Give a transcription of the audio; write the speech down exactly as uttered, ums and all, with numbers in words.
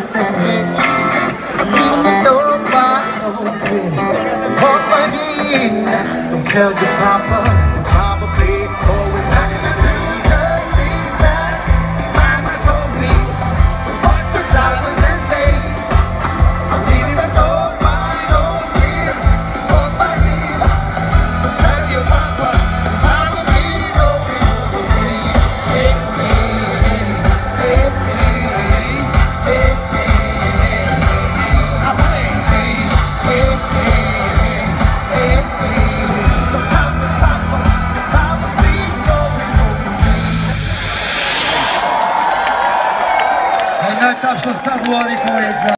seconds. I'm leaving the door wide open. Walk right in. Don't tell your papa. You're probably going back. Mama told me to walk the flowers and days. I'm leaving the door wide open. Walk right in. Don't tell your papa. You're probably going hey, hey, hey, hey, hey, hey. I say, hey, hey, hey, hey, hey. Don't tell your papa. You're probably going Ennek tapsot Szabó Anikóéknak!